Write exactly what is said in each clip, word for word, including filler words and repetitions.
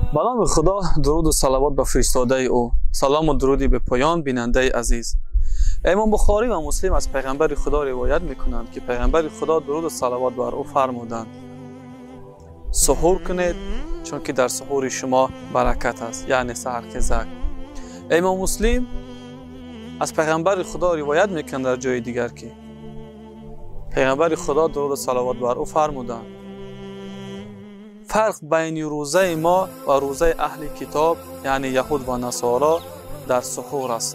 به نام خدا، درود و صلوات به فرستاده او. سلام و درودی به پایان بیننده عزیز. امام بخاری و مسلم از پیغمبر خدا روایت میکنند که پیغمبر خدا درود و صلوات بر او فرمودند: سحور کنید چون که در سحور شما برکت است، یعنی سحرخیزک. امام مسلم از پیغمبر خدا روایت میکنند در جای دیگر که پیغمبر خدا درود و صلوات بر او فرمودند: فرق بین روزه ما و روزه اهل کتاب یعنی یهود و نصارا در سحور است.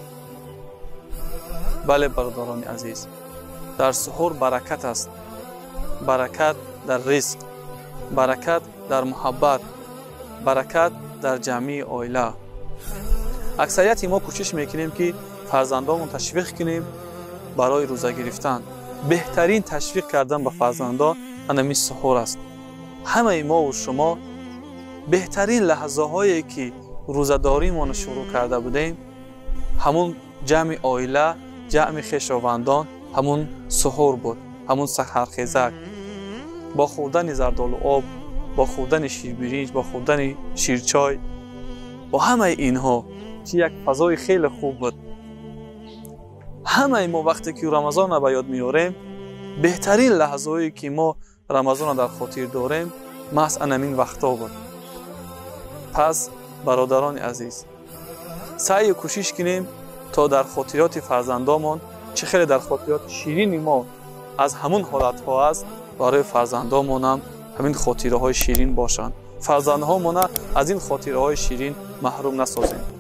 بله برادران عزیز، در سحور برکت است. برکت در رزق، برکت در محبت، برکت در جمعی عائله. اکثریت ما کوشش میکنیم که فرزندامون تشویق کنیم برای روزه گرفتن. بهترین تشویق کردن به فرزندا همین سحور است. همه ما و شما بهترین لحظه هایی که روزه‌داری ما شروع کرده بودیم همون جمع عائله، جمع خویشاوندان، همون سحور بود، همون سحرخیزک. با خوردن زردآلو آب، با خوردن شیربرنج، با خوردن شیرچای، با همه اینها که یک فضای خیلی خوب بود. همه ما وقتی که رمضان را به یاد میاریم، بهترین لحظه هایی که ما رمضان در خاطر داریم محض همین وقتا بود. پس برادران عزیز، سعی و کوشش کنیم تا در خاطرات فرزندامون چه خیلی در خاطرات شیرین ما از همون حالت ها است، برای فرزندامون هم همین خاطره های شیرین باشند. فرزندهامون از این خاطره های شیرین محروم نسازیم.